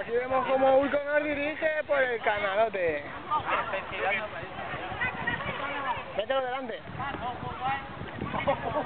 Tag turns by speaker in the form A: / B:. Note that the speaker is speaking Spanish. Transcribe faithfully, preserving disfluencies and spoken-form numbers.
A: Aquí vemos como Vulcanor dirige por el canalote. Mételo delante.